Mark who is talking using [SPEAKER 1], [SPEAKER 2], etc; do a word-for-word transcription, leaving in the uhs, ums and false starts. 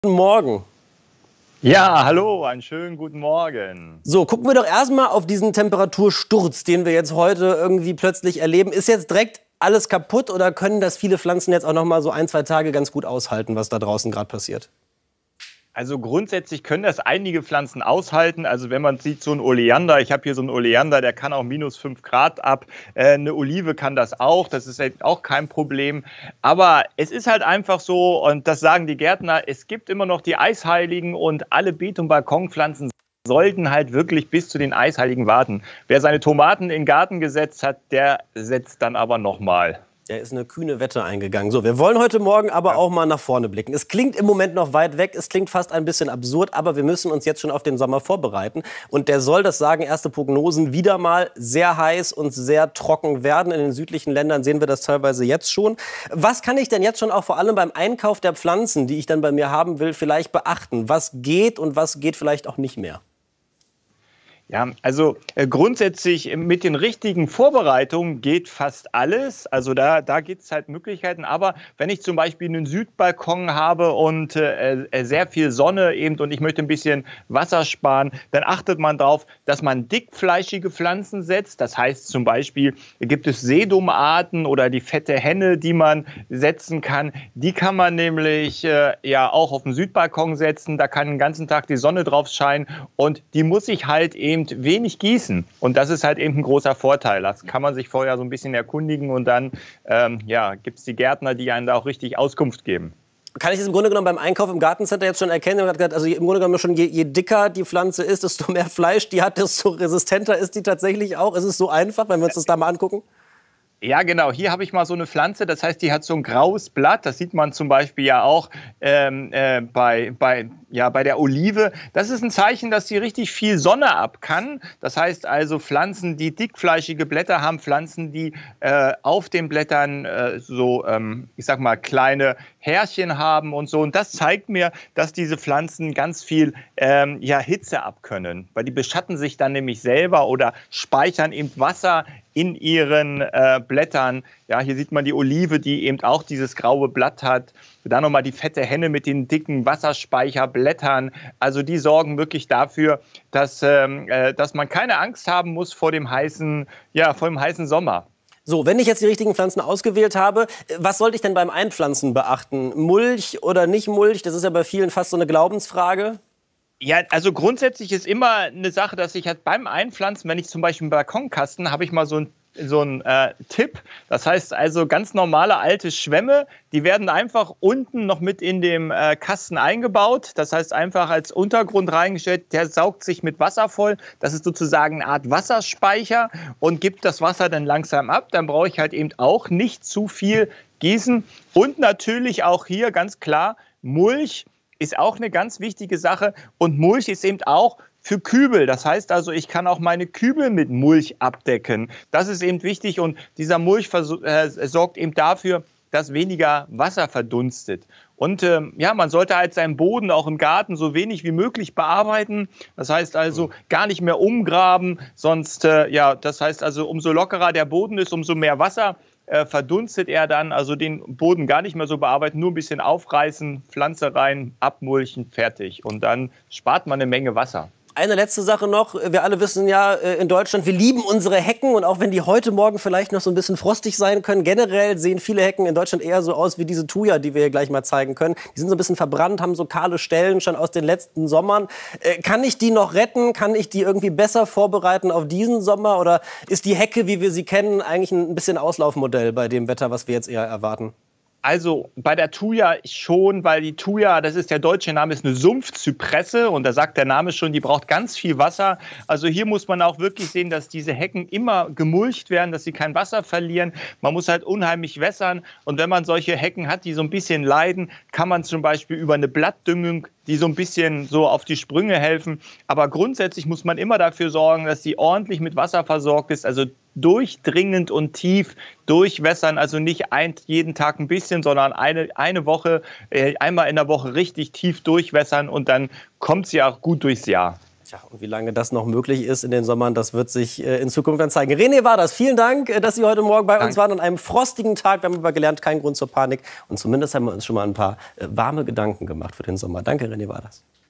[SPEAKER 1] Guten Morgen.
[SPEAKER 2] Ja, hallo, einen schönen guten Morgen.
[SPEAKER 1] So, gucken wir doch erstmal auf diesen Temperatursturz, den wir jetzt heute irgendwie plötzlich erleben. Ist jetzt direkt alles kaputt oder können das viele Pflanzen jetzt auch noch mal so ein, zwei Tage ganz gut aushalten, was da draußen gerade passiert?
[SPEAKER 2] Also grundsätzlich können das einige Pflanzen aushalten. Also wenn man sieht, so ein Oleander, ich habe hier so einen Oleander, der kann auch minus fünf Grad ab. Äh, eine Olive kann das auch, das ist halt auch kein Problem. Aber es ist halt einfach so, und das sagen die Gärtner, es gibt immer noch die Eisheiligen und alle Beet- und Balkonpflanzen sollten halt wirklich bis zu den Eisheiligen warten. Wer seine Tomaten in den Garten gesetzt hat, der setzt dann aber nochmal.
[SPEAKER 1] Der ist eine kühne Wette eingegangen. So, wir wollen heute Morgen aber
[SPEAKER 2] Ja.
[SPEAKER 1] auch mal nach vorne blicken. Es klingt im Moment noch weit weg, es klingt fast ein bisschen absurd, aber wir müssen uns jetzt schon auf den Sommer vorbereiten. Und der soll, das sagen erste Prognosen, wieder mal sehr heiß und sehr trocken werden. In den südlichen Ländern sehen wir das teilweise jetzt schon. Was kann ich denn jetzt schon auch vor allem beim Einkauf der Pflanzen, die ich dann bei mir haben will, vielleicht beachten? Was geht und was geht vielleicht auch nicht mehr?
[SPEAKER 2] Ja, also äh, grundsätzlich mit den richtigen Vorbereitungen geht fast alles. Also da, da gibt es halt Möglichkeiten. Aber wenn ich zum Beispiel einen Südbalkon habe und äh, äh, sehr viel Sonne eben und ich möchte ein bisschen Wasser sparen, dann achtet man darauf, dass man dickfleischige Pflanzen setzt. Das heißt zum Beispiel gibt es Sedumarten oder die fette Henne, die man setzen kann. Die kann man nämlich äh, ja auch auf dem Südbalkon setzen. Da kann den ganzen Tag die Sonne drauf scheinen und die muss ich halt eben wenig gießen. Und das ist halt eben ein großer Vorteil. Das kann man sich vorher so ein bisschen erkundigen und dann ähm, ja, gibt es die Gärtner, die einen da auch richtig Auskunft geben.
[SPEAKER 1] Kann ich das im Grunde genommen beim Einkauf im Gartencenter jetzt schon erkennen? Also im Grunde genommen schon, je, je dicker die Pflanze ist, desto mehr Fleisch die hat, desto resistenter ist die tatsächlich auch. Ist es so einfach, wenn wir uns das da mal angucken?
[SPEAKER 2] Ja, genau. Hier habe ich mal so eine Pflanze, das heißt, die hat so ein graues Blatt. Das sieht man zum Beispiel ja auch ähm, äh, bei, bei, ja, bei der Olive. Das ist ein Zeichen, dass sie richtig viel Sonne ab kann. Das heißt also Pflanzen, die dickfleischige Blätter haben, Pflanzen, die äh, auf den Blättern äh, so, ähm, ich sag mal, kleine Härchen haben und so. Und das zeigt mir, dass diese Pflanzen ganz viel ähm, ja, Hitze abkönnen. Weil die beschatten sich dann nämlich selber oder speichern eben Wasser in ihren äh, Blättern. Ja, hier sieht man die Olive, die eben auch dieses graue Blatt hat. Dann nochmal die fette Henne mit den dicken Wasserspeicherblättern. Also die sorgen wirklich dafür, dass, ähm, äh, dass man keine Angst haben muss vor dem heißen, ja, vor dem heißen Sommer.
[SPEAKER 1] So, wenn ich jetzt die richtigen Pflanzen ausgewählt habe, was sollte ich denn beim Einpflanzen beachten? Mulch oder nicht Mulch? Das ist ja bei vielen fast so eine Glaubensfrage.
[SPEAKER 2] Ja, also grundsätzlich ist immer eine Sache, dass ich halt beim Einpflanzen, wenn ich zum Beispiel einen Balkonkasten, habe ich mal so ein so ein äh, Tipp. Das heißt also ganz normale alte Schwämme, die werden einfach unten noch mit in dem äh, Kasten eingebaut. Das heißt einfach als Untergrund reingestellt, der saugt sich mit Wasser voll. Das ist sozusagen eine Art Wasserspeicher und gibt das Wasser dann langsam ab. Dann brauche ich halt eben auch nicht zu viel gießen. Und natürlich auch hier ganz klar Mulch ist auch eine ganz wichtige Sache. Und Mulch ist eben auch für Kübel. Das heißt also, ich kann auch meine Kübel mit Mulch abdecken. Das ist eben wichtig und dieser Mulch äh, sorgt eben dafür, dass weniger Wasser verdunstet. Und äh, ja, man sollte halt seinen Boden auch im Garten so wenig wie möglich bearbeiten. Das heißt also gar nicht mehr umgraben, sonst, äh, ja, das heißt also, umso lockerer der Boden ist, umso mehr Wasser äh, verdunstet er dann. Also den Boden gar nicht mehr so bearbeiten, nur ein bisschen aufreißen, Pflanze rein, abmulchen, fertig. Und dann spart man eine Menge Wasser.
[SPEAKER 1] Eine letzte Sache noch. Wir alle wissen ja in Deutschland, wir lieben unsere Hecken. Und auch wenn die heute Morgen vielleicht noch so ein bisschen frostig sein können, generell sehen viele Hecken in Deutschland eher so aus wie diese Thuja, die wir hier gleich mal zeigen können. Die sind so ein bisschen verbrannt, haben so kahle Stellen schon aus den letzten Sommern. Kann ich die noch retten? Kann ich die irgendwie besser vorbereiten auf diesen Sommer? Oder ist die Hecke, wie wir sie kennen, eigentlich ein bisschen Auslaufmodell bei dem Wetter, was wir jetzt eher erwarten?
[SPEAKER 2] Also bei der Thuja schon, weil die Thuja, das ist der deutsche Name, ist eine Sumpfzypresse und da sagt der Name schon, die braucht ganz viel Wasser. Also hier muss man auch wirklich sehen, dass diese Hecken immer gemulcht werden, dass sie kein Wasser verlieren. Man muss halt unheimlich wässern und wenn man solche Hecken hat, die so ein bisschen leiden, kann man zum Beispiel über eine Blattdüngung die so ein bisschen so auf die Sprünge helfen. Aber grundsätzlich muss man immer dafür sorgen, dass sie ordentlich mit Wasser versorgt ist, also durchdringend und tief durchwässern, also nicht ein, jeden Tag ein bisschen, sondern eine, eine Woche, äh, einmal in der Woche richtig tief durchwässern und dann kommt sie auch gut durchs Jahr.
[SPEAKER 1] Tja, und wie lange das noch möglich ist in den Sommern, das wird sich äh, in Zukunft dann zeigen. René Waders, vielen Dank, äh, dass Sie heute Morgen bei Dank. uns waren an einem frostigen Tag. Wir haben aber gelernt, kein Grund zur Panik. Und zumindest haben wir uns schon mal ein paar äh, warme Gedanken gemacht für den Sommer. Danke, René Waders.